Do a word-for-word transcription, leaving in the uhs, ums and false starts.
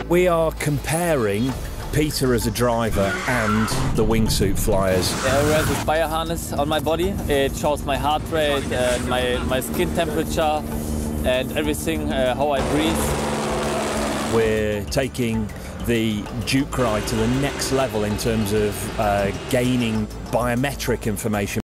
We are comparing Peter as a driver and the Wingsuit flyers. I wear this bio harness on my body. It shows my heart rate, and my, my skin temperature, and everything, uh, how I breathe. We're taking the Duke ride to the next level in terms of uh, gaining biometric information.